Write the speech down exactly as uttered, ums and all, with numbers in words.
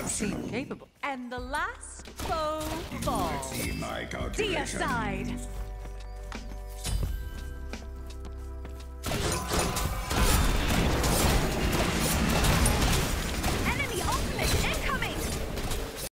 seem capable. And the last foe falls. See my calculations. Deicide!